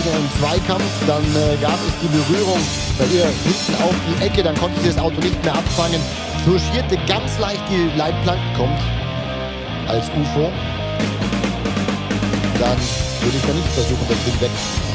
wieder im Zweikampf. Dann gab es die Berührung bei ihr hinten auf die Ecke. Dann konnte sie das Auto nicht mehr abfangen. Touchierte ganz leicht die Leitplanke, kommt als UFO. Dann würde ich da nicht versuchen, das Ding weg